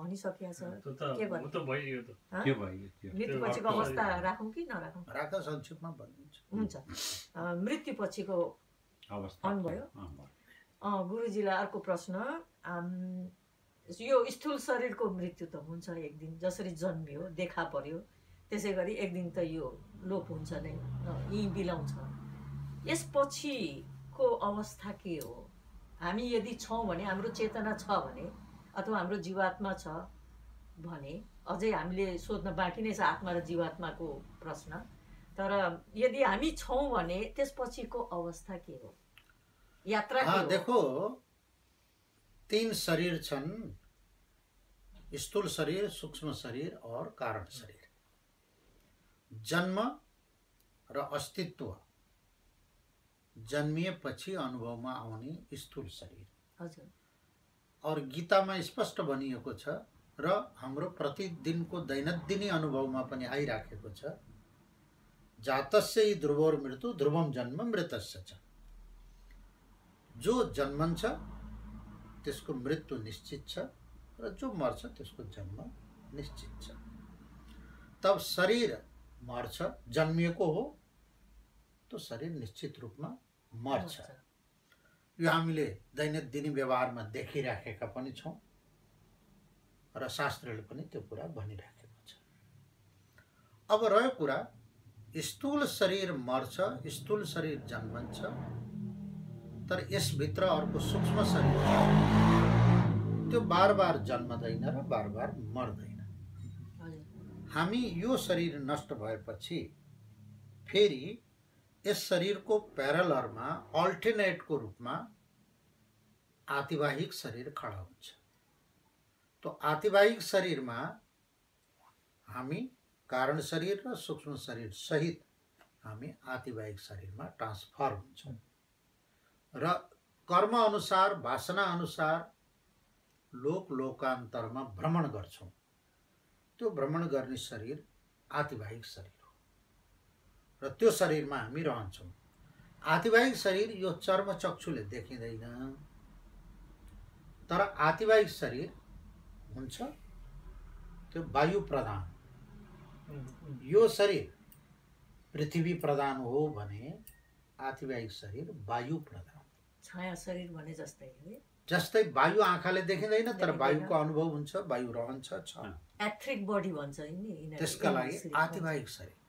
भनिसकेको छ के भयो त भइयो त के भयो मृत्युपछिको अवस्था राखौँ कि नराखौँ राख्दा संक्षेपमा भन्नुहुन्छ हुन्छ मृत्युपछिको अवस्था अन्भयो गुरुजीलाई अर्को प्रश्न यो स्थूल शरीरको मृत्यु त हुन्छ एक दिन जसरी जन्मियो देखा पर्यो त्यसै गरी एक दिन त यो लोप हुन्छ नै यी बिलाउँछ यसपछिको अवस्था के हो हामी यदि छौँ भने हाम्रो चेतना छ भने अथवा हाम्रो जीवात्मा छ भने अझै हामीले सोध्न बाँकी नै छ आत्मा र जीवात्माको प्रश्न तर यदि हामी छौँ भने त्यसपछिको अवस्था के हो यात्रा के हो देखो 3 शरीर छन् स्थूल शरीर सूक्ष्म शरीर और कारण शरीर जन्म र अस्तित्व जन्मिएपछि अनुभवमा आउने स्थूल शरीर हजुर और गीतामा स्पष्ट भनिएको छ र हाम्रो प्रतिदिनको दैनन्दिनी अनुभवमा पनि आइराखेको छ जातस्य ध्रुवोर मृत्यु ध्रुवम जन्म मृतस्य छ जो जन्मन्छ त्यसको मृत्यु निश्चित छ र जो मर्छ त्यसको जन्म निश्चित छ तब शरीर मर्छ जन्मिएको हो तो शरीर निश्चित रूपमा मर्छ यो हामीले दैनन्दिनी व्यवहारमा देखिराखेका पनि छौं र शास्त्रले पनि त्यो कुरा भनिराखेको छ अब रह्यो कुरा स्थूल शरीर मर्छ स्थूल शरीर जन्मन्छ तर यसभित्र अर्को सूक्ष्म शरीर छ त्यो बार जन्मदैन र बार मर्दैन हामी यो शरीर नष्ट भएपछि फेरि यस शरीरको प्यारलरमा अल्टरनेटको रूपमा आतिवाहिक शरीर खडा हुन्छ तो आतिवाहिक शरीरमा हामी कारण शरीर र सूक्ष्म शरीर सहित हामी आतिवाहिक शरीरमा ट्रान्सफर हुन्छौं र कर्म अनुसार वासना अनुसार लोकान्तरमा भ्रमण गर्छौं त्यो भ्रमण गर्ने शरीर आतिवाहिक शरीर हो र त्यो शरीरमा हामी रहन्छौं आतिवाहिक शरीर यो चर्म चक्षुले देखिँदैन तर आतिवाहिक शरीर हुन्छ त्यो वायु प्रधान यो शरीर पृथ्वी प्रधान हो भने आतिवाहिक शरीर वायु प्रधान छाया शरीर भने जस्तै वायु आँखाले देखिँदैन तर वायुको अनुभव हुन्छ वायु रहन्छ छ एथ्रिक बडी भन्छ नि त्यसका लागि आतिवाहिक शरीर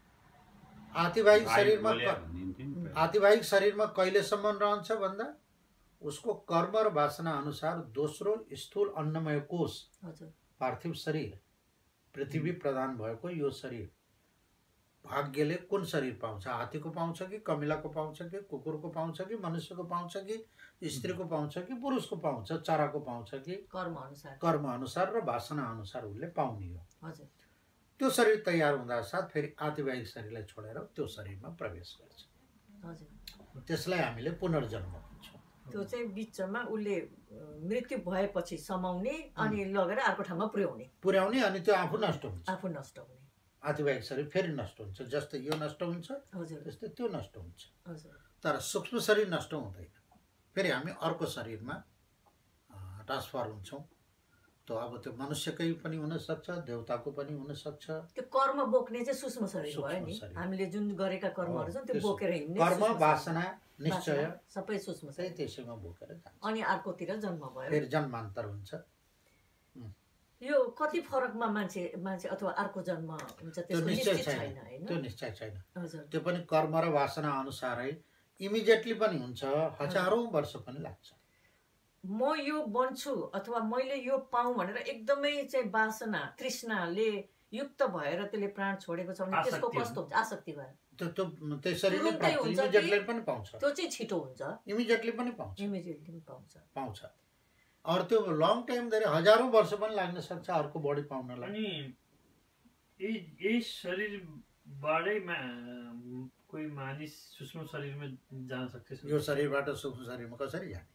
आतिवाहिक शरीरमा कहिलेसम्म रहन्छ भन्दा उसको कर्म र वासना अनुसार दोस्रो स्थूल अन्नमय कोश पार्थिव शरीर पृथ्वी प्रदान भएको यो शरीर भाग्यले कुन शरीर पाउँछ हात्तीको पाउँछ कि कमिलाको पाउँछ कि कुकुरको पाउँछ कि मनुष्यको पाउँछ कि स्त्रीको पाउँछ कि पुरुषको पाउँछ चराको पाउँछ कि कर्म अनुसार र वासना अनुसार उसले पाउने हो त्यो शरीर तयार हुँदा साथ फेरि आतिवाहिक शरीरलाई छोडेर त्यो शरीरमा प्रवेश गर्छ त्यसलाई हामीले पुनर्जन्म भन्छौं त्यो चाहिँ बिचमा उले मृत्यु भएपछि समाउने अनि लगेर अर्को ठाउँमा पुर्याउने अनि त्यो आफू नष्ट हुने आतिवाहिक शरीर फेरि नष्ट हुन्छ जस्तै यो नष्ट हुन्छ त्यस्तै त्यो नष्ट हुन्छ तर सूक्ष्म शरीर नष्ट हुँदैन फेरि हामी अर्को शरीरमा ट्रान्सफर हुन्छौं तो अब त्यो मनुष्यकै पनि हुन सक्छ देवताको पनि हुन सक्छ त्यो कर्म बोक्ने चाहिँ सूक्ष्म शरीर भयो नि हामीले जुन गरेका कर्महरु छन् त्यो बोकेर हिँड्ने कर्म वासना निश्चय सबै सूक्ष्म शरीर त्यसैमा बोकेर जान्छ अनि अर्कोतिर जन्म भयो फेरि जन्मान्तर हुन्छ यो कति फरकमा मान्छे अथवा अर्को जन्म हुन्छ त्यसको निश्चय छैन हैन त्यो निश्चय छैन त्यो पनि कर्म र वासना अनुसारै इमिडिएटली पनि हुन्छ हजारौं वर्ष पनि लाग्छ म यो बन्छु अथवा मैले यो पाऊँ भनेर एकदमै चाहिँ वासना तृष्णाले युक्त भएर त्यसले प्राण छोडेको छ भने त्यसको कस्तो हुन्छ आसक्ति भएर त्यो त्यसरी नै इमिडिएटली पनि पाउँछ त्यो चाहिँ छिटो हुन्छ इमिडिएटली पनि पाउँछ पाउँछ और त्यो लङ टाइम धेरै हजारौं वर्ष पनि लाग्न सक्छ अर्को बडी पाउनलाई अनि यही शरीरबाटै कोही मानिस सूक्ष्म शरीरमा जान सक्छ यो शरीरबाट सूक्ष्म शरीरमा कसरी जाने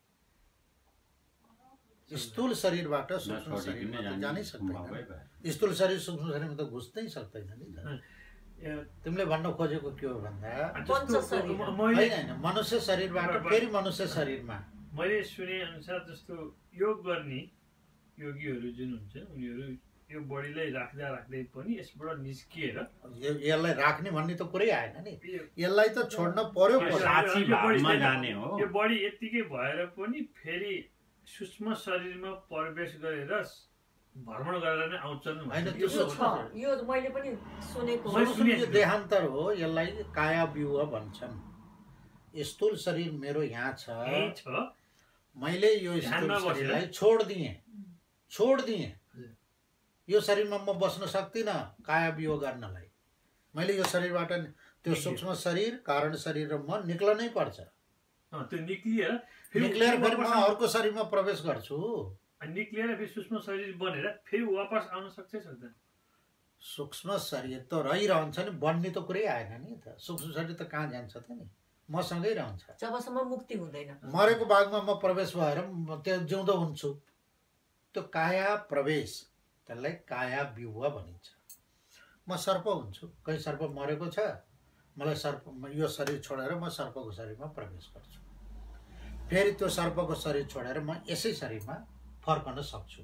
स्थूल शरीरबाट सूक्ष्म शरीरमा त जानै सक्दैन स्थूल शरीर सूक्ष्म शरीरमा त घुस्नै सक्दैन नि तिमीले भन्न खोजेको के हो भन्दा हैन मनुष्य शरीरबाट फेरि मनुष्य शरीरमा मैले सुने अनुसार जस्तो योग गर्ने योगीहरू जुन हुन्छ उनीहरू यो बडीलाई राख्दा राख्दै पनि यसबाट निस्किएर यसलाई राख्ने भन्ने त कुरै आएन नि, यो- यसलाई त छोड्न पर्यो यो- पर्यो। साँच्ची यो बडी भावमा चाहिँ- जाने हो। यो बडी यत्तिकै भएर पनि फेरि सूक्ष्म शरीरमा प्रवेश गरेर भ्रमण गरेर नै आउँछन् होइन, भन्ने त्यो यो छ यो मैले पनि सुनेको हो। मैले सुनेको यो देहान्तर हो, यसलाई काया व्यूह भन्छन्। स्थूल शरीर मेरो यहाँ छ, यही छ मैले यो स्थूल ध्यानमा बसेर। शरीरलाई छोडिदिएँ। यो शरीरमा म बस्न सक्दिनँ काया व्यूह गर्नलाई। मैले यो शरीरबाट त्यो सूक्ष्म शरीर, कारण शरीर र म निक्लनै पर्छ। त्यो निक्लिएर निक्लेर फेरि म वापस अर्को शरीरमा प्रवेश गर्छु। निक्लिएर फेरि सूक्ष्म शरीर बनेर फेरि वापस आउन सक्छ सक्दैन? सूक्ष्म शरीर त रहिरहन्छ नि, बन्ने त कुरै आएन नि त। सूक्ष्म शरीर त कहाँ जान्छ त नि, मसँगै रहन्छ। जबसम्म मुक्ति हुँदैन। मरेको बागमा म प्रवेश भएर त्यो जिउँदो हुन्छु। त्यो काया प्रवेश, त्यसलाई काया व्यूह भनिन्छ। म सर्प हुन्छु, कहीँ सर्प मरेको छ, मलाई सर्प यो शरीर छोडेर म सर्पको शरीरमा प्रवेश गर्छु। फेरि त्यो सर्पको शरीर छोडेर म यसै शरीरमा फर्कन सक्छु।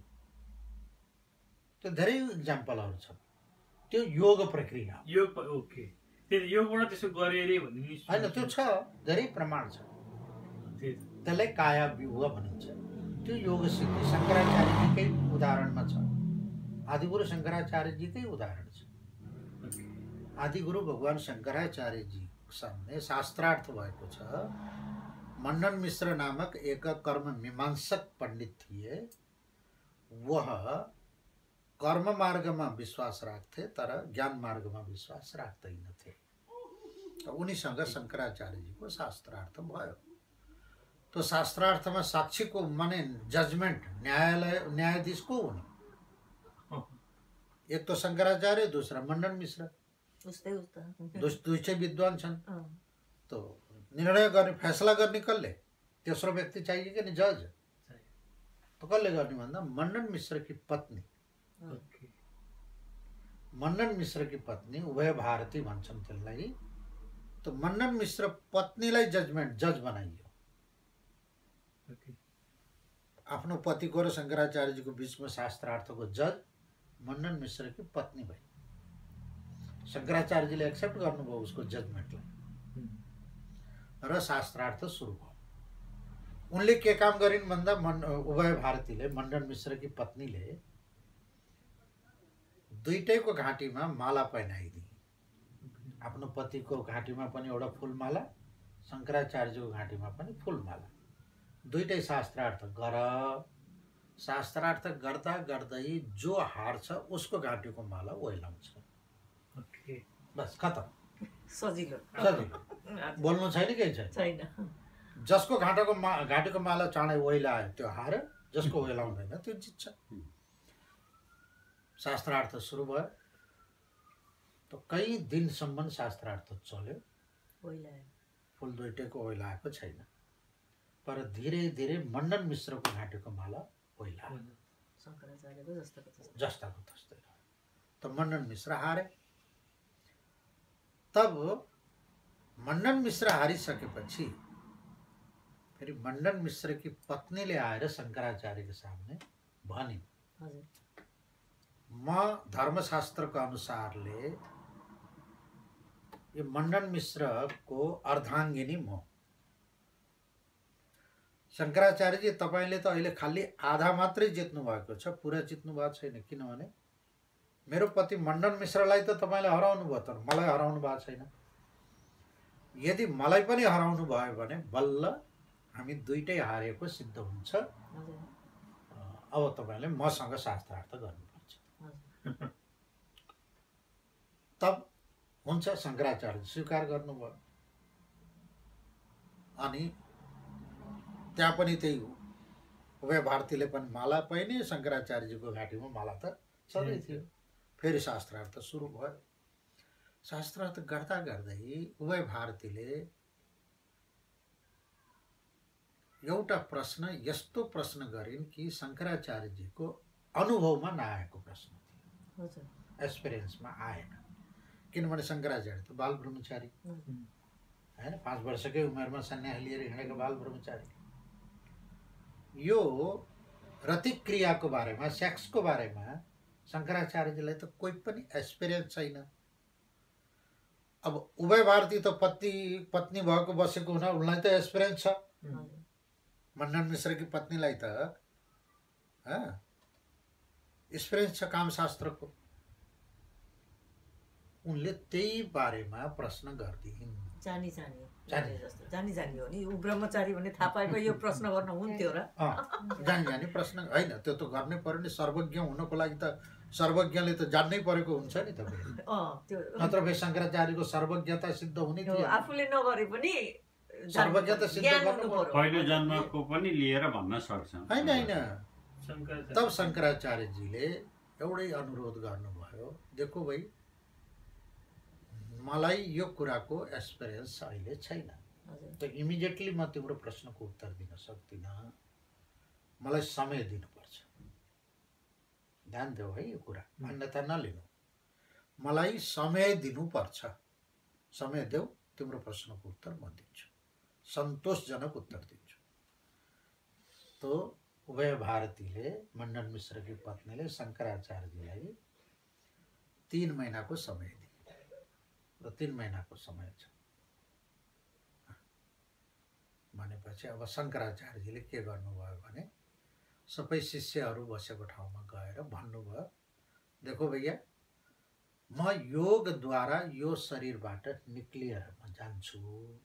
त्यो धेरै इक्जाम्पलहरू छन्। त्यो योग प्रक्रिया हो। योग ओके, त्यही योगबाट त्यसो गरे अरे भन्ने नि होइन, त्यो छ, धेरै प्रमाण छ। त्यही त। त्यसलाई काया व्यूह भनिन्छ। त्यो योग सिद्धि शङ्कराचार्यजीकै उदाहरणमा छ। आदिगुरु शङ्कराचार्यजीकै उदाहरण छ। ओके। आदिगुरु भगवान शङ्कराचार्यजी सामने शास्त्रार्थ भएको छ। मंडन मिश्र नामक एक कर्म मीमांसक पंडित थिए। वह कर्म मार्गमा विश्वास राख्थे तर ज्ञान मार्गमा विश्वास राख्दैनथे। उनीसँग शङ्कराचार्यजीको शास्त्रार्थ भयो। तो शास्त्रार्थमा साक्षीको माने जजमेन्ट न्यायाधीश को हुने? एक तो शङ्कराचार्य, दूसरा मंडन मिश्र। उस्तै उस्ता। दुई विद्वान छन्। अँ, तो निर्णय गर्ने, फैसला गर्ने कसले? तेस्रो व्यक्ति चाहिए कि नहीं, जज। तो कसले गर्ने भन्दा मंडन मिश्र की पत्नी, ओके। मंडन मिश्र की पत्नी उभय भारती भन्छन् त्यसलाई। तो मंडन मिश्र पत्नीलाई जज बनाइयो। ओके। आफ्नो पतिको र शङ्कराचार्यजीको बीचमा शास्त्रार्थको जज मंडन मिश्र की पत्नी भई। शङ्कराचार्यजीले एक्सेप्ट गर्नुभयो उसको जजमेन्टलाई र शास्त्रार्थ सुरु भयो। उनले के काम गरिन् भन्दा उभय भारतीले, मंडन मिश्र की पत्नीले दुईटैको घाँटीमा माला पहनाइदिए। आफ्नो पतिको घाँटीमा पनि एउटा फुलमाला, शङ्कराचार्यजीको घाँटीमा पनि फुलमाला। दुईटै शास्त्रार्थ गर। शास्त्रार्थ गर्दा गर्दै जो हार्छ उसको घाँटीको माला ओइलाउँछ। ओके। बस खतम। सजिलो। सजिलो। बोल्नु छैन, केही छैन। छैन। जसको घाँटीको माला चाँडै ओइलायो त्यो हार्यो, जसको ओइलाउँदैन त्यो जित्छ। शास्त्रार्थ सुरु भयो। तो कई दिनसम्म शास्त्रार्थ चल्यो। ओइलायो। फुल दुईटैको ओइलाएको छैन। पर धीरे धीरे मंडन मिश्रको घाँटीको माला ओइलायो। शङ्कराचार्यको जस्तोको जस्तो। जस्ताको तस्तै रह्यो। तो मंडन मिश्र हारे। तब मंडन मिश्र हारिसकेपछि फेरि मंडन मिश्र की पत्नीले आएर शङ्कराचार्यको सामने भनिन्, हजुर। म धर्मशास्त्रको अनुसारले यो मंडन मिश्रको अर्धाङ्गिनी म। शङ्कराचार्यजी तपाईले त अहिले खाली आधा मात्रै जित्नु भएको छ, पुरा जित्नु भएको छैन। किनभने मेरो पति मंडन मिश्रलाई त तपाईले हराउनु भयो, तर मलाई हराउनु भएको छैन। यदि मलाई पनि हराउनु भयो भने बल्ल हामी दुईटै हारेको सिद्ध हुन्छ। हजुर। अब तपाईले मसँग शास्त्रार्थ गर्नुपर्छ। हजुर। तब हुन्छ, शङ्कराचार्य स्वीकार गर्नुभयो। अनि त्यहाँ पनि त्यही हो, उभय भारतीले पनि माला पाइने, शङ्कराचार्यजीको घाँटीमा माला त सधैँ थियो। फेरि शास्त्रार्थ सुरु भयो। शास्त्रार्थ गर्दा गर्दै उभय भारतीले एउटा प्रश्न, यस्तो प्रश्न गरिन् कि शङ्कराचार्यजीको अनुभवमा नआएको प्रश्न थियो, हजुर। एक्सपिरियन्समा आएन। किनभने शङ्कराचार्य त बाल ब्रह्मचारी होइन, 5 वर्षकै उमेरमा सन्यास लिएर हिँडेको बाल ब्रह्मचारी। यो रतिक क्रियाको बारेमा, सेक्सको बारेमा शङ्कराचार्यजीलाई त कोही पनि एक्सपिरियन्स छैन। अब उभय भारती त पत्नी भएको बसेको हुन उनलाई त एक्सपिरियन्स छ। मण्डन मिश्रकी पत्नीलाई त एक्सपिरियन्स छ कामशास्त्रको। उनले त्यही बारेमा प्रश्न गर्दिन्। जानी हो नि, ऊ ब्रह्मचारी भन्ने थाहा पाएको यो प्रश्न गर्न हुन्थ्यो र। जानी प्रश्न होइन, त्यो त गर्नै पर्यो नि। सर्वज्ञ हुनको लागि त सर्वज्ञले त जान्नै परेको हुन्छ नि त। नत्र भए शङ्कराचार्यको सर्वज्ञता सिद्ध हुने थियो। आफूले नगरे पनि सर्वज्ञता सिद्ध गर्नु पर्यो। पहिलो जन्मको पनि लिएर भन्न सक्छ। होइन, तब शङ्कराचार्यजीले एउटै अनुरोध गर्नुभयो, देखो भाइ मलाई यो कुराको एक्सपिरियन्स अहिले छैन, त इमिडिएटली म तिम्रो प्रश्नको उत्तर दिन सक्दिनँ, मलाई समय दिनुपर्छ। ध्यान देऊ है यो कुरा, अन्यथा नलिनु। मलाई समय दिनुपर्छ, समय देऊ, तिम्रो प्रश्नको उत्तर म दिन्छु, सन्तोषजनक उत्तर दिन्छु। तो उभय भारतीले, मण्डन मिश्रकी पत्नीले शङ्कराचार्यजीलाई 3 महिनाको समय दिए र 3 महिनाको समय छ भनेपछि अब शङ्कराचार्यजीले के गर्नुभयो भने सबै शिष्यहरू बसेको ठाउँमा गएर भन्नुभयो, देखो भैया म योगद्वारा यो शरीरबाट निक्लिएर म जान्छु।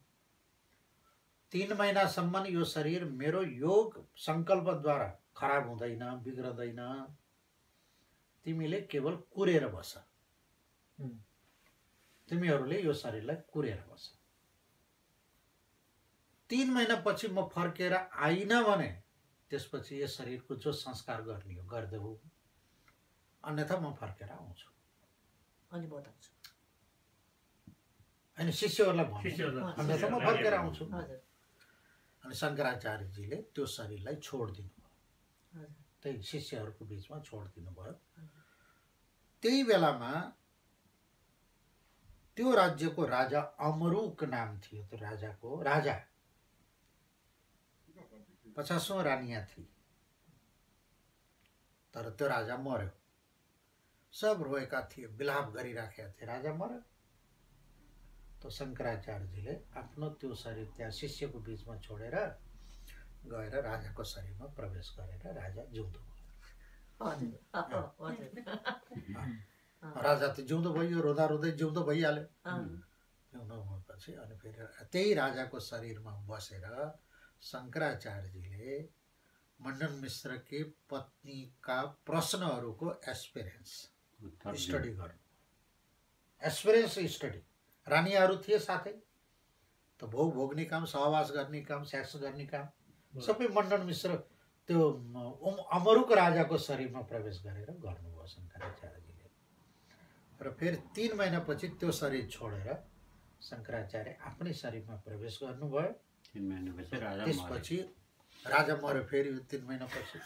3 महिनासम्म यो शरीर मेरो योग सङ्कल्पद्वारा खराब हुँदैन, बिग्रदैन। तिमीले केवल कुरेर बस, तिमीहरूले यो शरीरलाई कुरेर बस। 3 महिनापछि म फर्केर आइन भने त्यसपछि यस शरीरको जो संस्कार गर्ने हो गर्देऊ, अन्यथा म फर्केर आउँछु अनि बताउँछु। होइन, शिष्यहरूलाई भन्नु, अन्यथा म फर्केर आउँछु। अनि शङ्कराचार्यजीले त्यो शरीरलाई छोडिदिनु भयो, त्यही शिष्यहरूको बिचमा छोडिदिनु भयो। त्यही बेलामा त्यो राज्यको राजा अमरुक नाम थियो। त्यो राजाको राजा 50औं रानिया थिए, तर त्यो राजा मर्यो। सब रोएका थिए, विलाप गरिराखेका थिए, राजा मर्यो। तो शङ्कराचार्यजीले आफ्नो त्यो शरीर त्यहाँ शिष्यको बिचमा छोडेर गएर राजाको शरीरमा प्रवेश गरेर राजा जिउँदो भयो। राजा त जिउँदो भयो, रोँदा रोँदै जिउँदो भइहाल्यो। जिउँदो भएपछि अनि फेरि त्यही राजाको शरीरमा बसेर शङ्कराचार्यजीले मण्डन मिश्रकी पत्नीका प्रश्नहरूको एक्सपिरियन्स स्टडी गर्नु। Experience study. रानीहरू थिए साथै, त भोग भोग्ने काम, सहवास गर्ने काम, सेक्स गर्ने काम सबै मण्डन मिश्र त्यो अमरुक राजाको शरीरमा प्रवेश गरेर गर्नुभयो शङ्कराचार्यजीले। र फेरि 3 महिनापछि त्यो शरीर छोडेर शङ्कराचार्य आफ्नै शरीरमा प्रवेश गर्नुभयो। 3 महिनापछि राजा मर्यो। त्यसपछि राजा मर्यो। फेरि 3 महिनापछि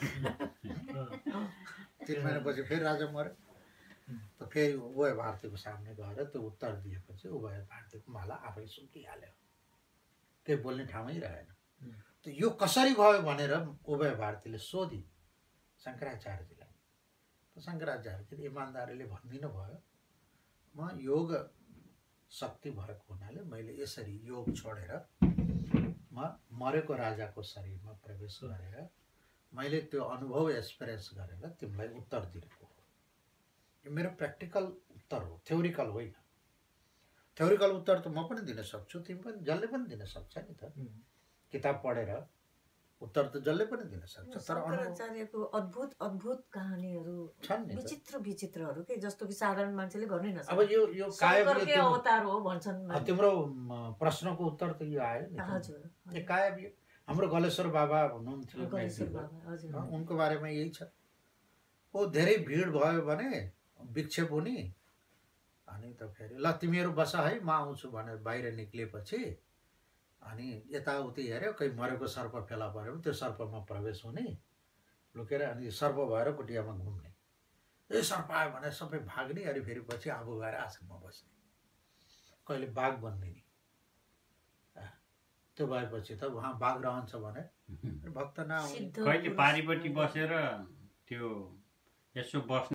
3 महिनापछि फेरि राजा मर्यो। त फेरि उभय भारतीको सामने गएर त्यो उत्तर दिएपछि उभय भारतीको माला आफै सुकिहाल्यो, केही बोल्ने ठाउँमै रहेन। त यो कसरी भयो भनेर उभय भारतीले सोधी शङ्कराचार्यजीलाई। त शङ्कराचार्यजीले इमान्दारीले भनिदिनु भयो, म योग शक्ति भएको हुनाले मैले यसरी योग छोडेर म मरेको राजाको शरीरमा प्रवेश गरेर मैले त्यो अनुभव एक्सपिरियन्स गरेर तिमीलाई उत्तर दिएको हो। यो मेरो प्र्याक्टिकल उत्तर हो, थ्योरिकल होइन। थ्योरिकल उत्तर त म पनि दिन सक्छु, तिमी पनि, जसले पनि दिन सक्छ नि त। किताब पढेर उत्तर त जसले पनि दिन सक्छ। तर शङ्कराचार्यको अद्भुत अद्भुत कहानीहरू छन् नि, विचित्र विचित्रहरू के, जस्तो कि साधारण मान्छेले गर्नै नसक्छ। अब यो शङ्करकै अवतार हो भन्छन्। तिम्रो प्रश्नको उत्तर त यो आयो नि। हजुर, यो कायब यो हाम्रो गलेश्वर बाबा हुनुहुन्थ्यो, गलेश्वर बाबा, हजुर। उनको बारेमा यही छ। ओ धेरै भिड भयो भने विक्षेप हुने, अनि त फेरि ल तिमीहरू बस है म आउँछु भनेर बाहिर निक्लिएपछि अनि यताउति हेऱ्यो, कहीँ मरेको सर्प फेला पऱ्यो भने त्यो सर्पमा प्रवेश हुने, लुकेर अनि सर्प भएर कुटियामा घुम्ने। ए सर्प आयो भने सबै भाग्ने, अनि फेरि पछि आफू गएर आश्रममा बस्ने, कहिले बाघ बन्दिने। त त्यो भएपछि त उहाँ बाघ रहन्छ भने भक्त नआउने सिद्ध कहिले पुरुष पारिपट्टि बसेर त्यो यसो बस्ने